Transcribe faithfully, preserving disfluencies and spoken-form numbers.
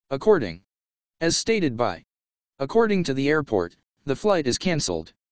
According. As stated by. According to the airport, the flight is cancelled.